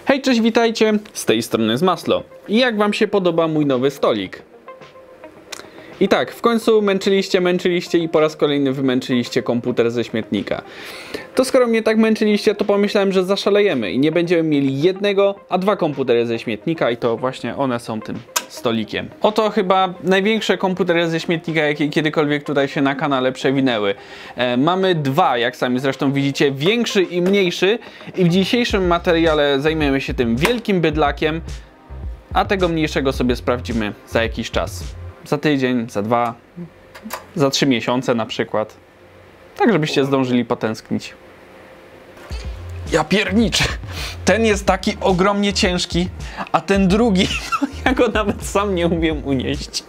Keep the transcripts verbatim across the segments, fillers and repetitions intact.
Hej, cześć, witajcie, z tej strony jest Maslo. I jak wam się podoba mój nowy stolik? I tak, w końcu męczyliście, męczyliście i po raz kolejny wymęczyliście komputer ze śmietnika. To skoro mnie tak męczyliście, to pomyślałem, że zaszalejemy i nie będziemy mieli jednego, a dwa komputery ze śmietnika i to właśnie one są tym stolikiem. Oto chyba największe komputery ze śmietnika, jakie kiedykolwiek tutaj się na kanale przewinęły. E, mamy dwa, jak sami zresztą widzicie, większy i mniejszy, i w dzisiejszym materiale zajmiemy się tym wielkim bydlakiem, a tego mniejszego sobie sprawdzimy za jakiś czas. Za tydzień, za dwa, za trzy miesiące na przykład. Tak, żebyście zdążyli potęsknić. Ja pierniczę. Ten jest taki ogromnie ciężki, a ten drugi, no ja go nawet sam nie umiem unieść.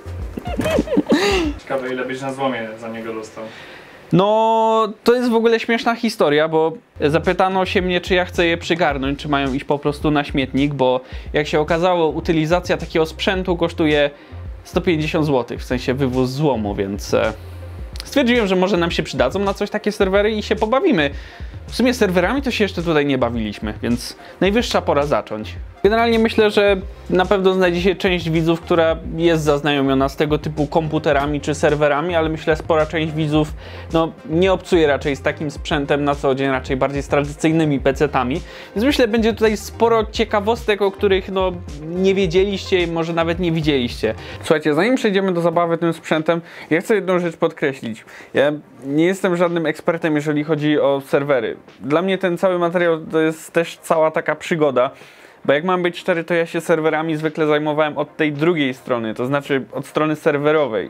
Ciekawe, ile byś na złomie za niego dostał. No, to jest w ogóle śmieszna historia, bo zapytano się mnie, czy ja chcę je przygarnąć, czy mają iść po prostu na śmietnik, bo jak się okazało, utylizacja takiego sprzętu kosztuje sto pięćdziesiąt złotych, w sensie wywóz złomu, więc e, stwierdziłem, że może nam się przydadzą na coś takie serwery i się pobawimy. W sumie serwerami to się jeszcze tutaj nie bawiliśmy, więc najwyższa pora zacząć. Generalnie myślę, że na pewno znajdzie się część widzów, która jest zaznajomiona z tego typu komputerami czy serwerami, ale myślę, że spora część widzów no, nie obcuje raczej z takim sprzętem na co dzień, raczej bardziej z tradycyjnymi pecetami. Więc myślę, że będzie tutaj sporo ciekawostek, o których no, nie wiedzieliście i może nawet nie widzieliście. Słuchajcie, zanim przejdziemy do zabawy tym sprzętem, ja chcę jedną rzecz podkreślić. Ja nie jestem żadnym ekspertem, jeżeli chodzi o serwery. Dla mnie ten cały materiał to jest też cała taka przygoda. Bo jak mam być szczery, to ja się serwerami zwykle zajmowałem od tej drugiej strony, to znaczy od strony serwerowej.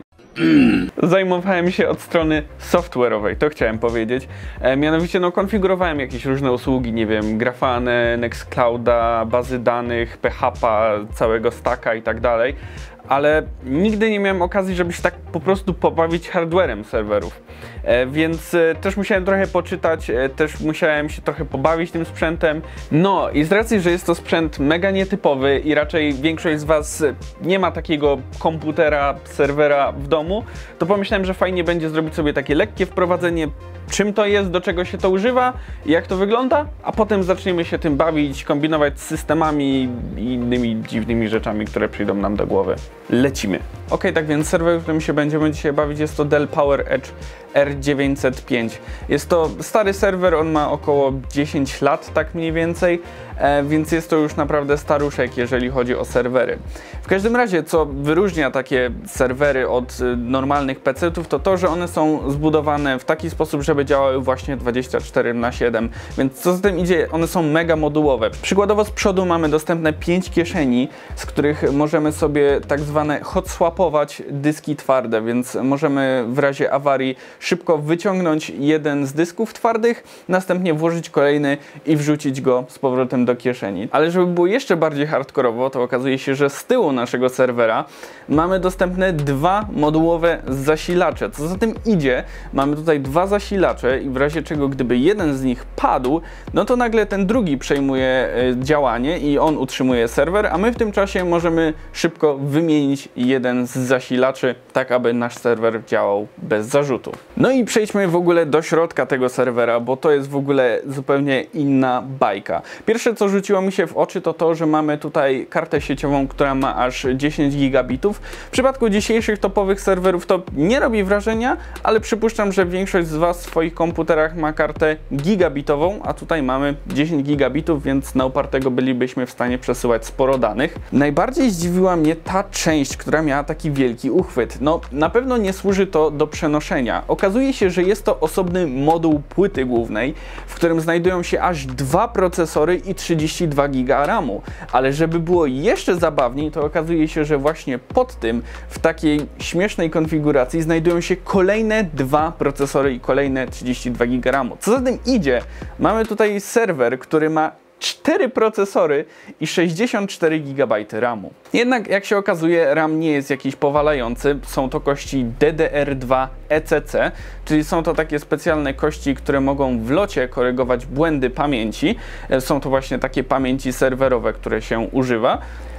Zajmowałem się od strony software'owej, to chciałem powiedzieć. E, mianowicie no, konfigurowałem jakieś różne usługi, nie wiem, Grafane, Nextclouda, bazy danych, P H P a, całego stacka i tak dalej. Ale nigdy nie miałem okazji, żeby się tak po prostu pobawić hardwarem serwerów. E, więc e, też musiałem trochę poczytać, e, też musiałem się trochę pobawić tym sprzętem. No i z racji, że jest to sprzęt mega nietypowy i raczej większość z was nie ma takiego komputera, serwera w domu, to pomyślałem, że fajnie będzie zrobić sobie takie lekkie wprowadzenie, czym to jest, do czego się to używa, jak to wygląda, a potem zaczniemy się tym bawić, kombinować z systemami i innymi dziwnymi rzeczami, które przyjdą nam do głowy. Lecimy. Ok, tak więc serwer, w którym się będziemy dzisiaj bawić, jest to Dell PowerEdge R dziewięćset pięć. Jest to stary serwer, on ma około dziesięć lat, tak mniej więcej, e, więc jest to już naprawdę staruszek, jeżeli chodzi o serwery. W każdym razie, co wyróżnia takie serwery od y, normalnych pecetów, to to, że one są zbudowane w taki sposób, żeby działały właśnie dwadzieścia cztery na siedem, więc co za tym idzie, one są mega modułowe. Przykładowo z przodu mamy dostępne pięć kieszeni, z których możemy sobie tak zwane hot swapować dyski twarde, więc możemy w razie awarii szybko wyciągnąć jeden z dysków twardych, następnie włożyć kolejny i wrzucić go z powrotem do kieszeni. Ale żeby było jeszcze bardziej hardkorowo, to okazuje się, że z tyłu naszego serwera mamy dostępne dwa modułowe zasilacze. Co za tym idzie, mamy tutaj dwa zasilacze i w razie czego, gdyby jeden z nich padł, no to nagle ten drugi przejmuje y, działanie i on utrzymuje serwer, a my w tym czasie możemy szybko wymienić jeden z zasilaczy, tak aby nasz serwer działał bez zarzutów. No i przejdźmy w ogóle do środka tego serwera, bo to jest w ogóle zupełnie inna bajka. Pierwsze, co rzuciło mi się w oczy, to to, że mamy tutaj kartę sieciową, która ma aż dziesięć gigabitów. W przypadku dzisiejszych topowych serwerów to nie robi wrażenia, ale przypuszczam, że większość z was w swoich komputerach ma kartę gigabitową, a tutaj mamy dziesięć gigabitów, więc na upartego bylibyśmy w stanie przesyłać sporo danych. Najbardziej zdziwiła mnie ta część, która miała taki wielki uchwyt. No, na pewno nie służy to do przenoszenia. Okazuje się, że jest to osobny moduł płyty głównej, w którym znajdują się aż dwa procesory i trzydzieści dwa giga ramu. Ale żeby było jeszcze zabawniej, to okazuje się, że właśnie pod tym, w takiej śmiesznej konfiguracji, znajdują się kolejne dwa procesory i kolejne trzydzieści dwa giga ramu. Co za tym idzie, mamy tutaj serwer, który ma cztery procesory i sześćdziesiąt cztery gigabajty ramu. Jednak jak się okazuje, RAM nie jest jakiś powalający, są to kości D D R dwa E C C, czyli są to takie specjalne kości, które mogą w locie korygować błędy pamięci. Są to właśnie takie pamięci serwerowe, które się używa.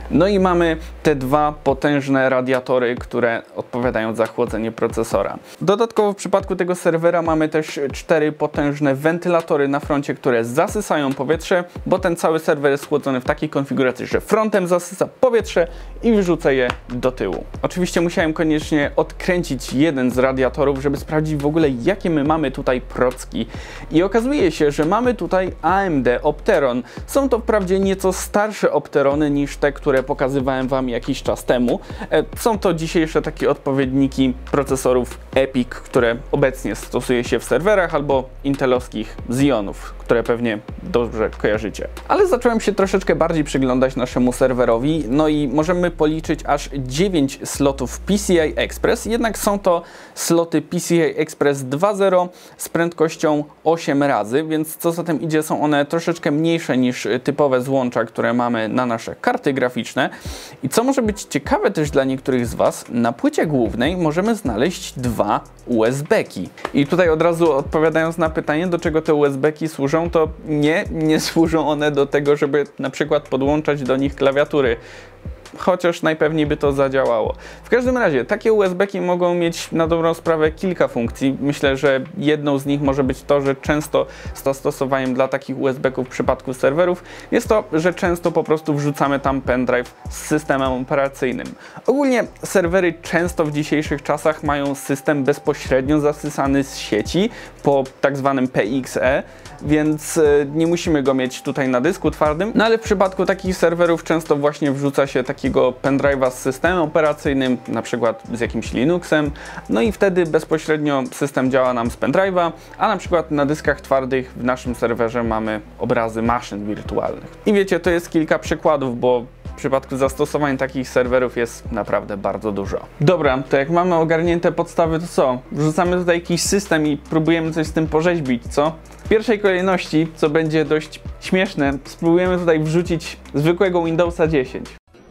No i mamy te dwa potężne radiatory, które odpowiadają za chłodzenie procesora. Dodatkowo w przypadku tego serwera mamy też cztery potężne wentylatory na froncie, które zasysają powietrze, bo ten cały serwer jest chłodzony w takiej konfiguracji, że frontem zasysa powietrze i wyrzuca je do tyłu. Oczywiście musiałem koniecznie odkręcić jeden z radiatorów, żeby sprawdzić w ogóle, jakie my mamy tutaj procki. I okazuje się, że mamy tutaj A M D Opteron. Są to wprawdzie nieco starsze Opterony niż te, które pokazywałem Wam jakiś czas temu. Są to dzisiejsze takie odpowiedniki procesorów EPIC, które obecnie stosuje się w serwerach, albo intelowskich Xeonów, które pewnie dobrze kojarzycie. Ale zacząłem się troszeczkę bardziej przyglądać naszemu serwerowi, no i możemy policzyć aż dziewięć slotów P C I Express, jednak są to sloty P C I Express dwa zero z prędkością osiem razy, więc co za tym idzie, są one troszeczkę mniejsze niż typowe złącza, które mamy na nasze karty graficzne. I co może być ciekawe też dla niektórych z Was, na płycie głównej możemy znaleźć dwa U S B-ki. I tutaj od razu odpowiadając na pytanie, do czego te U S B-ki służą, to nie, nie służą one do tego, żeby na przykład podłączać do nich klawiatury. Chociaż najpewniej by to zadziałało. W każdym razie, takie U S B-ki mogą mieć na dobrą sprawę kilka funkcji. Myślę, że jedną z nich może być to, że często zastosowaniem dla takich U S B-ków w przypadku serwerów jest to, że często po prostu wrzucamy tam pendrive z systemem operacyjnym. Ogólnie serwery często w dzisiejszych czasach mają system bezpośrednio zasysany z sieci po tak zwanym P X E, więc nie musimy go mieć tutaj na dysku twardym. No ale w przypadku takich serwerów często właśnie wrzuca się takiego pendrive'a z systemem operacyjnym, na przykład z jakimś Linuxem, no i wtedy bezpośrednio system działa nam z pendrive'a, a na przykład na dyskach twardych w naszym serwerze mamy obrazy maszyn wirtualnych. I wiecie, to jest kilka przykładów, bo w przypadku zastosowań takich serwerów jest naprawdę bardzo dużo. Dobra, to jak mamy ogarnięte podstawy, to co? Wrzucamy tutaj jakiś system i próbujemy coś z tym porzeźbić, co? W pierwszej kolejności, co będzie dość śmieszne, spróbujemy tutaj wrzucić zwykłego Windowsa dziesięć.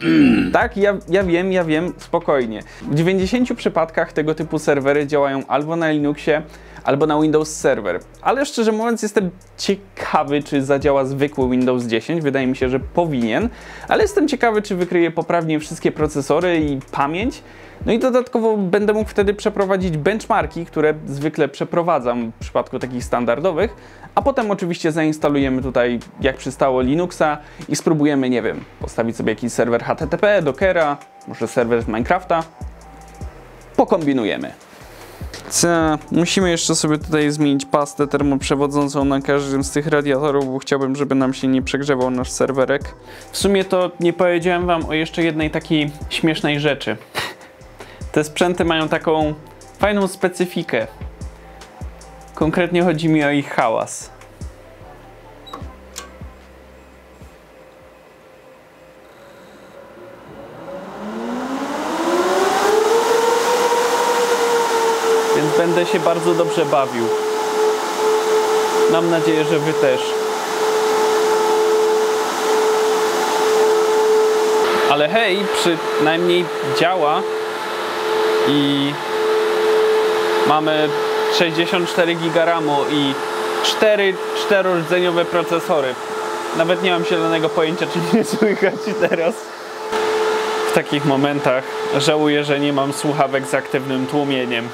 Tak, ja, ja wiem, ja wiem, spokojnie. W dziewięćdziesięciu przypadkach tego typu serwery działają albo na Linuxie, albo na Windows Server. Ale szczerze mówiąc jestem ciekawy, czy zadziała zwykły Windows dziesięć. Wydaje mi się, że powinien. Ale jestem ciekawy, czy wykryje poprawnie wszystkie procesory i pamięć. No i dodatkowo będę mógł wtedy przeprowadzić benchmarki, które zwykle przeprowadzam w przypadku takich standardowych. A potem oczywiście zainstalujemy tutaj, jak przystało, Linuxa i spróbujemy, nie wiem, postawić sobie jakiś serwer H T T P, Dockera, może serwer z Minecrafta. Pokombinujemy. Co? Musimy jeszcze sobie tutaj zmienić pastę termoprzewodzącą na każdym z tych radiatorów, bo chciałbym, żeby nam się nie przegrzewał nasz serwerek. W sumie to nie powiedziałem Wam o jeszcze jednej takiej śmiesznej rzeczy. Te sprzęty mają taką fajną specyfikę. Konkretnie chodzi mi o ich hałas. Więc będę się bardzo dobrze bawił. Mam nadzieję, że Wy też. Ale hej, przynajmniej działa i mamy sześćdziesiąt cztery giga ramu i cztery czterordzeniowe procesory. Nawet nie mam zielonego pojęcia, czy nie słychać teraz. W takich momentach żałuję, że nie mam słuchawek z aktywnym tłumieniem.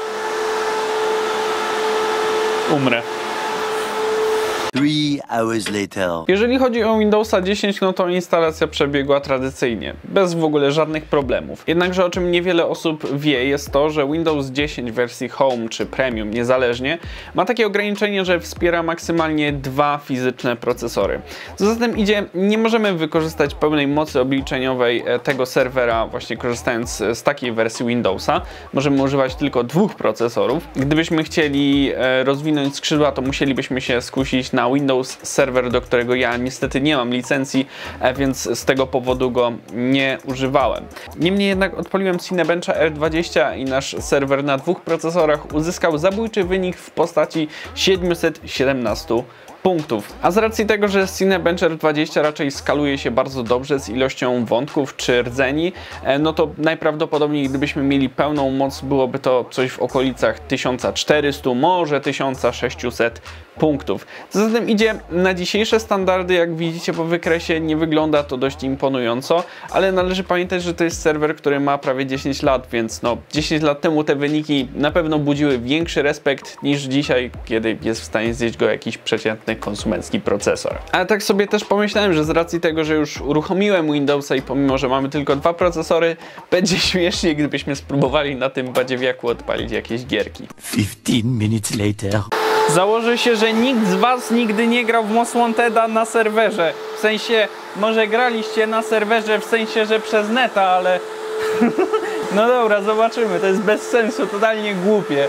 Umrę. Three hours later. Jeżeli chodzi o Windowsa dziesięć, no to instalacja przebiegła tradycyjnie, bez w ogóle żadnych problemów. Jednakże o czym niewiele osób wie, jest to, że Windows dziesięć w wersji Home czy Premium, niezależnie, ma takie ograniczenie, że wspiera maksymalnie dwa fizyczne procesory. Co za tym idzie, nie możemy wykorzystać pełnej mocy obliczeniowej tego serwera, właśnie korzystając z takiej wersji Windowsa. Możemy używać tylko dwóch procesorów. Gdybyśmy chcieli rozwinąć skrzydła, to musielibyśmy się skusić na Windows Server, do którego ja niestety nie mam licencji, więc z tego powodu go nie używałem. Niemniej jednak odpaliłem Cinebencha R dwadzieścia i nasz serwer na dwóch procesorach uzyskał zabójczy wynik w postaci siedemset siedemnaście punktów. A z racji tego, że Cinebencher dwadzieścia raczej skaluje się bardzo dobrze z ilością wątków czy rdzeni, no to najprawdopodobniej gdybyśmy mieli pełną moc, byłoby to coś w okolicach tysiąc czterysta, może tysiąc sześćset punktów. Co za tym idzie, na dzisiejsze standardy, jak widzicie po wykresie, nie wygląda to dość imponująco, ale należy pamiętać, że to jest serwer, który ma prawie dziesięć lat, więc no dziesięć lat temu te wyniki na pewno budziły większy respekt niż dzisiaj, kiedy jest w stanie zjeść go jakiś przeciętny konsumencki procesor. Ale tak sobie też pomyślałem, że z racji tego, że już uruchomiłem Windowsa i pomimo, że mamy tylko dwa procesory, będzie śmiesznie, gdybyśmy spróbowali na tym badziewiaku odpalić jakieś gierki. fifteen minutes later. Założę się, że nikt z was nigdy nie grał w Most Wanteda na serwerze. W sensie, może graliście na serwerze w sensie, że przez neta, ale... No dobra, zobaczymy. To jest bez sensu, totalnie głupie.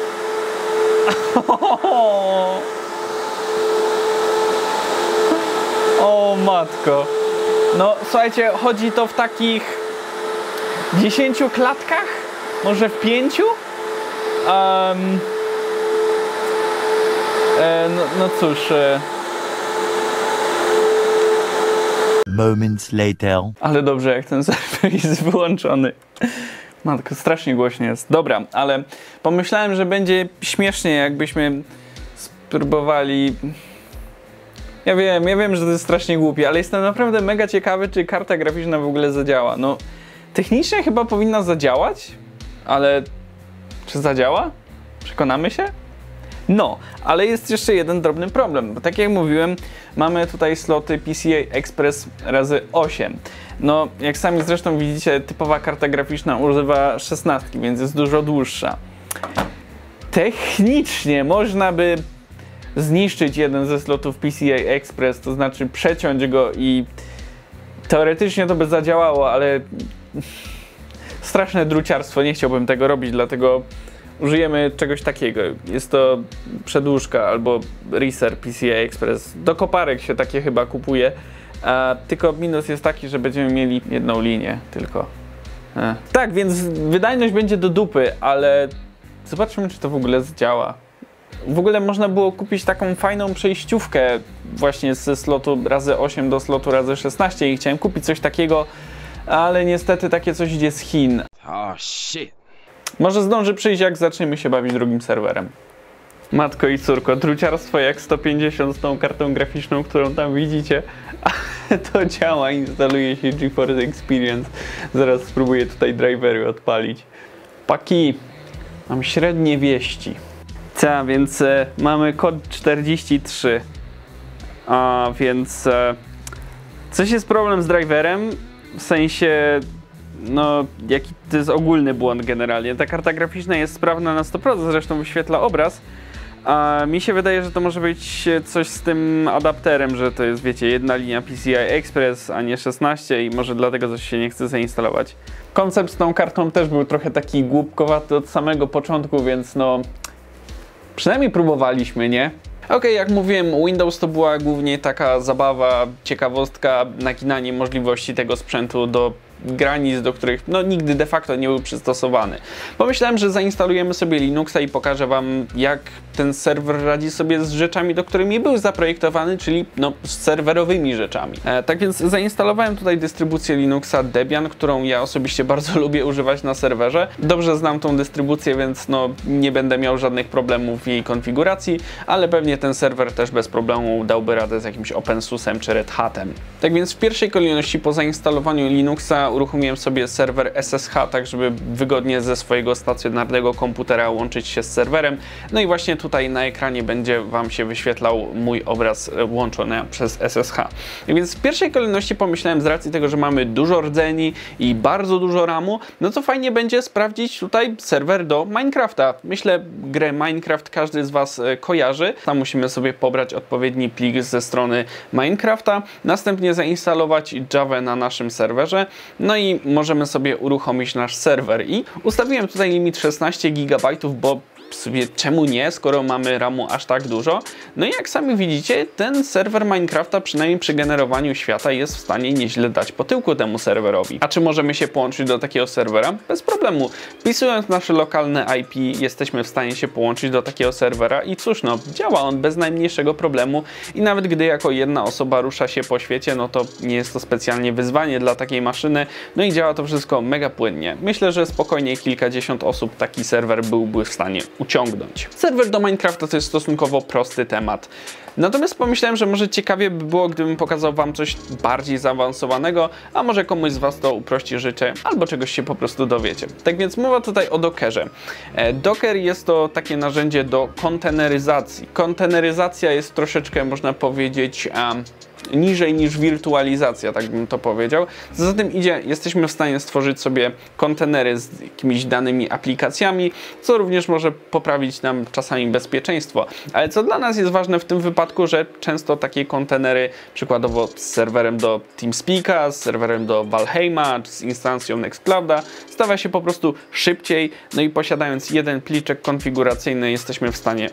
O matko. No słuchajcie, chodzi to w takich dziesięciu klatkach? Może w pięciu? Um... E, no, no cóż... E... Moments later. Ale dobrze, jak ten serwer jest wyłączony. Matko, strasznie głośno jest. Dobra, ale pomyślałem, że będzie śmiesznie, jakbyśmy spróbowali... Ja wiem, ja wiem, że to jest strasznie głupie, ale jestem naprawdę mega ciekawy, czy karta graficzna w ogóle zadziała. No, technicznie chyba powinna zadziałać, ale czy zadziała? Przekonamy się? No, ale jest jeszcze jeden drobny problem, bo tak jak mówiłem, mamy tutaj sloty P C I Express razy osiem. No, jak sami zresztą widzicie, typowa karta graficzna używa szesnastki, więc jest dużo dłuższa. Technicznie można by zniszczyć jeden ze slotów P C I Express, to znaczy przeciąć go i teoretycznie to by zadziałało, ale straszne druciarstwo, nie chciałbym tego robić, dlatego użyjemy czegoś takiego. Jest to przedłużka albo Reser P C I Express. Do koparek się takie chyba kupuje. A, tylko minus jest taki, że będziemy mieli jedną linię tylko. A. Tak, więc wydajność będzie do dupy, ale zobaczymy, czy to w ogóle zdziała. W ogóle można było kupić taką fajną przejściówkę właśnie ze slotu razy osiem do slotu razy szesnaście i chciałem kupić coś takiego, ale niestety takie coś idzie z Chin. Oh shit. Może zdąży przyjść, jak zaczniemy się bawić drugim serwerem. Matko i córko, druciarstwo jak sto pięćdziesiąt z tą kartą graficzną, którą tam widzicie. To działa, instaluje się GeForce Experience. Zaraz spróbuję tutaj drivery odpalić. Paki, mam średnie wieści. Ta, więc e, mamy kod czterdzieści trzy. A więc e, coś jest problem z driverem, w sensie... No, jaki to jest ogólny błąd generalnie. Ta karta graficzna jest sprawna na sto procent, zresztą wyświetla obraz. A mi się wydaje, że to może być coś z tym adapterem, że to jest, wiecie, jedna linia P C I Express, a nie szesnaście i może dlatego coś się nie chce zainstalować. Koncept z tą kartą też był trochę taki głupkowaty od samego początku, więc no... Przynajmniej próbowaliśmy, nie? Okej, okay, jak mówiłem, Windows to była głównie taka zabawa, ciekawostka, naginanie możliwości tego sprzętu do granic, do których no nigdy de facto nie był przystosowany. Pomyślałem, że zainstalujemy sobie Linuxa i pokażę wam, jak ten serwer radzi sobie z rzeczami, do którymi był zaprojektowany, czyli no z serwerowymi rzeczami. E, tak więc zainstalowałem tutaj dystrybucję Linuxa Debian, którą ja osobiście bardzo lubię używać na serwerze. Dobrze znam tą dystrybucję, więc no nie będę miał żadnych problemów w jej konfiguracji, ale pewnie ten serwer też bez problemu dałby radę z jakimś OpenSUSem czy Red Hatem. Tak więc w pierwszej kolejności po zainstalowaniu Linuxa uruchomiłem sobie serwer S S H, tak żeby wygodnie ze swojego stacjonarnego komputera łączyć się z serwerem. No i właśnie tutaj na ekranie będzie wam się wyświetlał mój obraz łączony przez S S H. Więc w pierwszej kolejności pomyślałem, z racji tego, że mamy dużo rdzeni i bardzo dużo ramu, no to fajnie będzie sprawdzić tutaj serwer do Minecrafta. Myślę, grę Minecraft każdy z was kojarzy. Tam musimy sobie pobrać odpowiedni plik ze strony Minecrafta, następnie zainstalować Java na naszym serwerze. No i możemy sobie uruchomić nasz serwer i ustawiłem tutaj limit szesnaście gigabajtów, bo sobie czemu nie, skoro mamy ramu aż tak dużo. No i jak sami widzicie, ten serwer Minecrafta przynajmniej przy generowaniu świata jest w stanie nieźle dać po tyłku temu serwerowi. A czy możemy się połączyć do takiego serwera? Bez problemu. Wpisując nasze lokalne I P jesteśmy w stanie się połączyć do takiego serwera i cóż, no działa on bez najmniejszego problemu i nawet gdy jako jedna osoba rusza się po świecie, no to nie jest to specjalnie wyzwanie dla takiej maszyny, no i działa to wszystko mega płynnie. Myślę, że spokojnie kilkadziesiąt osób taki serwer byłby w stanie uciągnąć. Serwer do Minecrafta to jest stosunkowo prosty temat. Natomiast pomyślałem, że może ciekawie by było, gdybym pokazał wam coś bardziej zaawansowanego, a może komuś z was to uprości życie, albo czegoś się po prostu dowiecie. Tak więc mowa tutaj o Dockerze. Docker jest to takie narzędzie do konteneryzacji. Konteneryzacja jest troszeczkę, można powiedzieć, um, niżej niż wirtualizacja, tak bym to powiedział. Za tym idzie, jesteśmy w stanie stworzyć sobie kontenery z jakimiś danymi aplikacjami, co również może poprawić nam czasami bezpieczeństwo. Ale co dla nas jest ważne w tym wypadku, że często takie kontenery, przykładowo z serwerem do TeamSpeaka, z serwerem do Valheima, czy z instancją Nextclouda, stawia się po prostu szybciej, no i posiadając jeden pliczek konfiguracyjny jesteśmy w stanie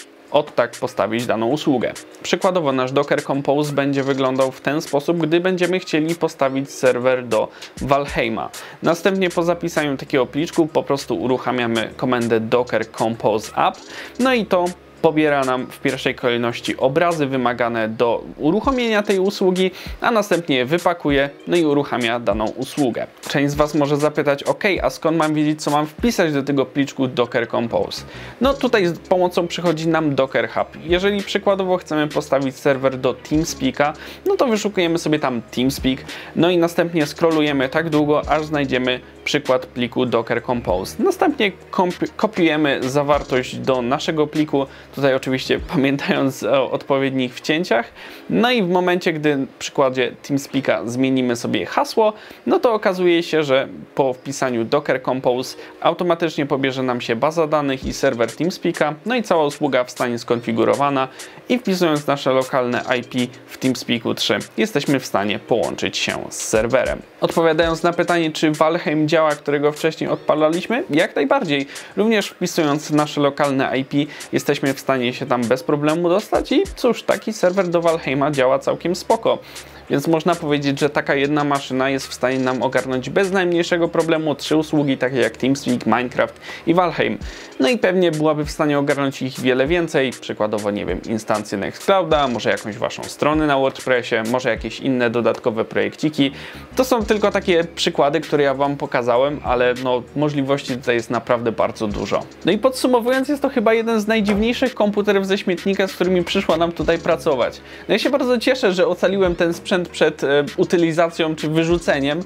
od tak postawić daną usługę. Przykładowo nasz Docker Compose będzie wyglądał w ten sposób, gdy będziemy chcieli postawić serwer do Valheima. Następnie po zapisaniu takiego pliczku po prostu uruchamiamy komendę Docker Compose App, no i to pobiera nam w pierwszej kolejności obrazy wymagane do uruchomienia tej usługi, a następnie je wypakuje, no i uruchamia daną usługę. Część z was może zapytać, ok, a skąd mam wiedzieć, co mam wpisać do tego pliczku Docker Compose? No tutaj z pomocą przychodzi nam Docker Hub. Jeżeli przykładowo chcemy postawić serwer do TeamSpeaka, no to wyszukujemy sobie tam TeamSpeak, no i następnie scrollujemy tak długo, aż znajdziemy przykład pliku Docker Compose. Następnie kopiujemy zawartość do naszego pliku, tutaj oczywiście pamiętając o odpowiednich wcięciach. No i w momencie, gdy w przykładzie TeamSpeaka zmienimy sobie hasło, no to okazuje się, że po wpisaniu Docker Compose automatycznie pobierze nam się baza danych i serwer TeamSpeaka, no i cała usługa zostanie skonfigurowana i wpisując nasze lokalne I P w TeamSpeaku trzy jesteśmy w stanie połączyć się z serwerem. Odpowiadając na pytanie, czy Valheim działa, którego wcześniej odpalaliśmy, jak najbardziej. Również wpisując nasze lokalne I P jesteśmy w stanie się tam bez problemu dostać i cóż, taki serwer do Valheima działa całkiem spoko. Więc można powiedzieć, że taka jedna maszyna jest w stanie nam ogarnąć bez najmniejszego problemu trzy usługi takie jak TeamSpeak, Minecraft i Valheim. No i pewnie byłaby w stanie ogarnąć ich wiele więcej, przykładowo, nie wiem, instancje Nextclouda, może jakąś waszą stronę na WordPressie, może jakieś inne dodatkowe projekciki. To są tylko takie przykłady, które ja wam pokazałem, ale no możliwości tutaj jest naprawdę bardzo dużo. No i podsumowując, jest to chyba jeden z najdziwniejszych komputerów ze śmietnika, z którymi przyszło nam tutaj pracować. No ja się bardzo cieszę, że ocaliłem ten sprzęt przed e, utylizacją czy wyrzuceniem,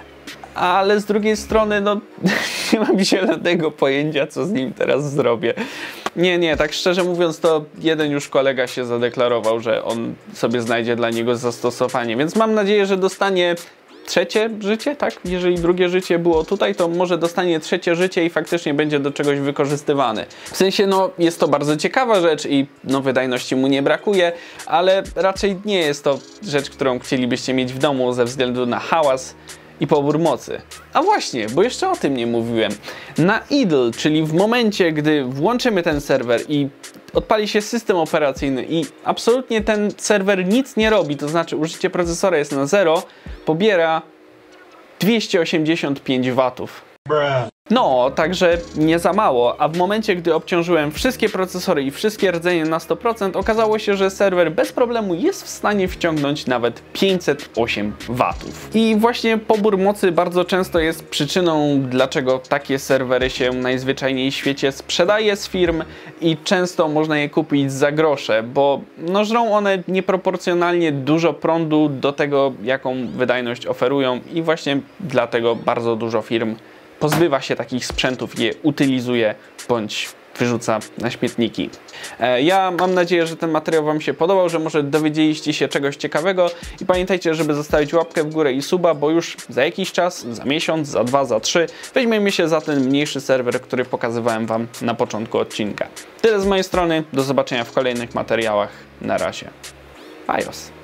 ale z drugiej strony no nie mam zielonego pojęcia, co z nim teraz zrobię. Nie, nie, tak szczerze mówiąc, to jeden już kolega się zadeklarował, że on sobie znajdzie dla niego zastosowanie, więc mam nadzieję, że dostanie trzecie życie, tak? Jeżeli drugie życie było tutaj, to może dostanie trzecie życie i faktycznie będzie do czegoś wykorzystywany. W sensie, no, jest to bardzo ciekawa rzecz i no, wydajności mu nie brakuje, ale raczej nie jest to rzecz, którą chcielibyście mieć w domu ze względu na hałas i pobór mocy. A właśnie, bo jeszcze o tym nie mówiłem. Na idle, czyli w momencie, gdy włączymy ten serwer i odpali się system operacyjny i absolutnie ten serwer nic nie robi, to znaczy użycie procesora jest na zero, pobiera dwieście osiemdziesiąt pięć watów. No, także nie za mało, a w momencie, gdy obciążyłem wszystkie procesory i wszystkie rdzenie na sto procent, okazało się, że serwer bez problemu jest w stanie wciągnąć nawet pięćset osiem watów. I właśnie pobór mocy bardzo często jest przyczyną, dlaczego takie serwery się najzwyczajniej w świecie sprzedaje z firm i często można je kupić za grosze, bo no, żrą one nieproporcjonalnie dużo prądu do tego, jaką wydajność oferują i właśnie dlatego bardzo dużo firm pozbywa się takich sprzętów, je utylizuje bądź wyrzuca na śmietniki. Ja mam nadzieję, że ten materiał wam się podobał, że może dowiedzieliście się czegoś ciekawego i pamiętajcie, żeby zostawić łapkę w górę i suba, bo już za jakiś czas, za miesiąc, za dwa, za trzy weźmiemy się za ten mniejszy serwer, który pokazywałem wam na początku odcinka. Tyle z mojej strony, do zobaczenia w kolejnych materiałach. Na razie. Bajos.